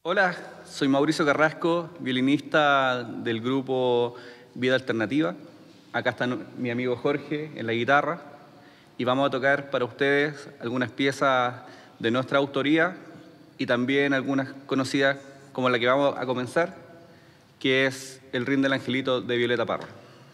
Hola, soy Mauricio Carrasco, violinista del grupo Vida Alternativa. Acá está mi amigo Jorge en la guitarra y vamos a tocar para ustedes algunas piezas de nuestra autoría y también algunas conocidas como la que vamos a comenzar, que es El Rin del Angelito de Violeta Parra.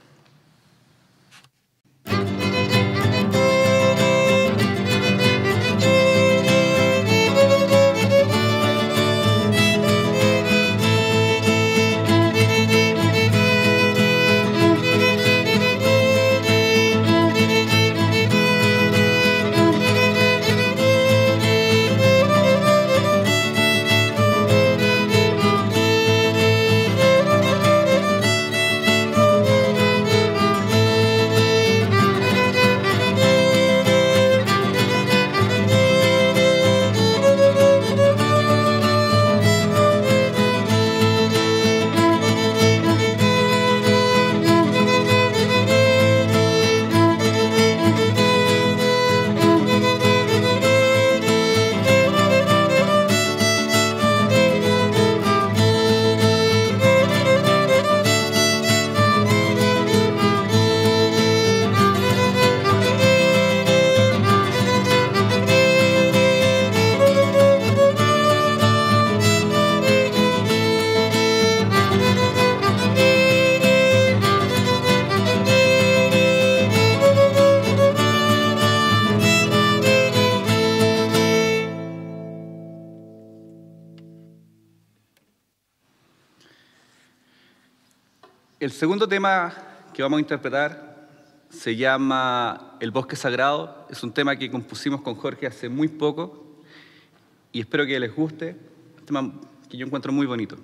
El segundo tema que vamos a interpretar se llama El Bosque Sagrado. Es un tema que compusimos con Jorge hace muy poco y espero que les guste. Un tema que yo encuentro muy bonito.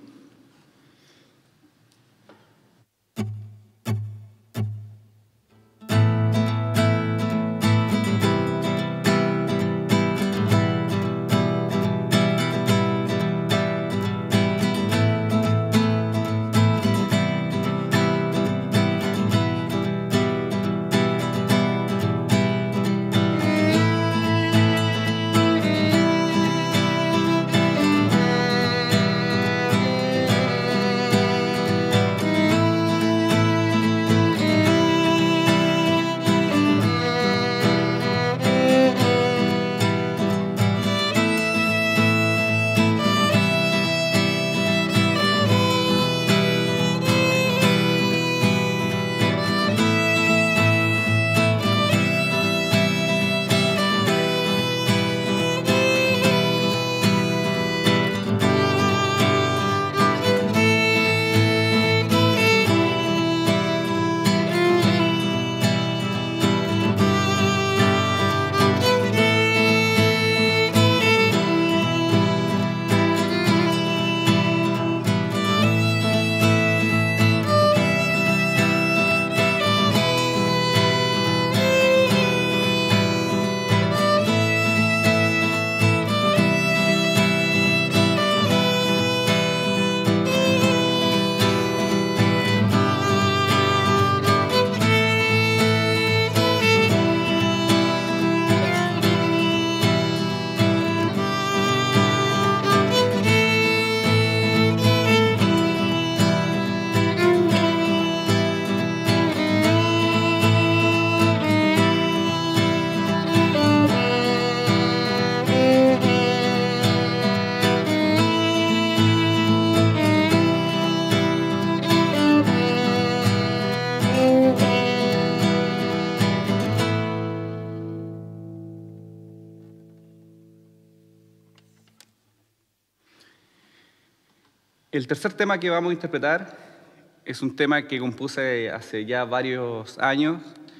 El tercer tema que vamos a interpretar es un tema que compuse hace ya varios años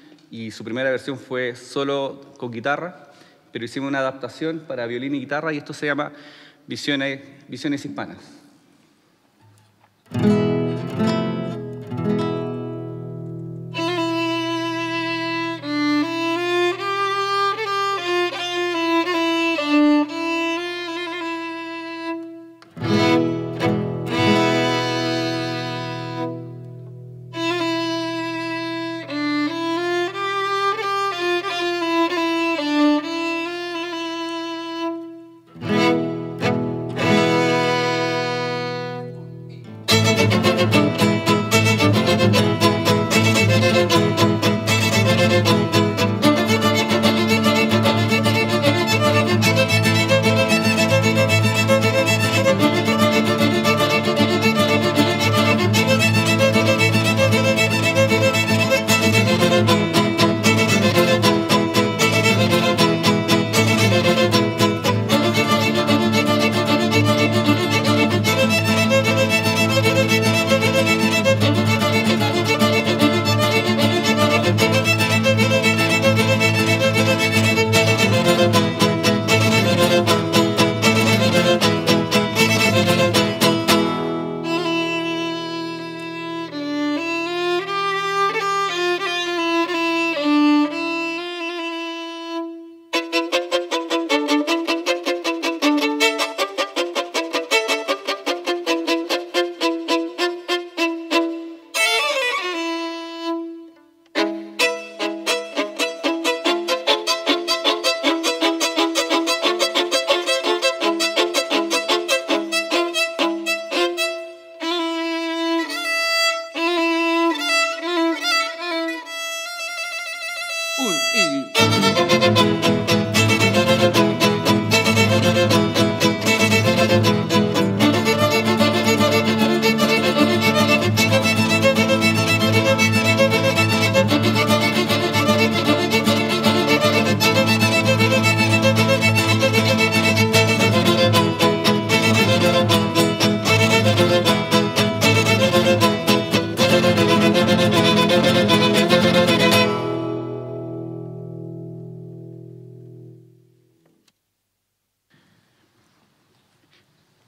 y su primera versión fue solo con guitarra, pero hicimos una adaptación para violín y guitarra y esto se llama Visiones Hispanas.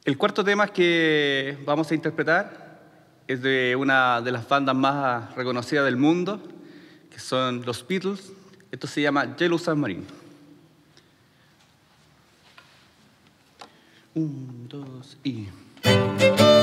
El cuarto tema que vamos a interpretar es de una de las bandas más reconocidas del mundo, que son los Beatles. Esto se llama Yellow Submarine. 1, 2 y...